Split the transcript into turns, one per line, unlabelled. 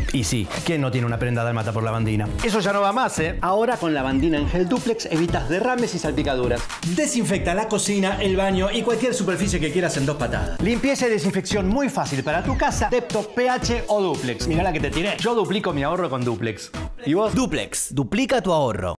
Y sí, ¿quién no tiene una prenda dálmata por lavandina? Eso ya no va más, ¿eh?
Ahora con lavandina en gel duplex evitas derrames y salpicaduras.
Desinfecta la cocina, el baño y cualquier superficie que quieras en 2 patadas.
Limpieza y desinfección muy fácil para tu casa, Depto, pH o Duplex. Mirá la que te tiré. Yo duplico mi ahorro con Duplex. ¿Y vos?
Duplex, duplica tu ahorro.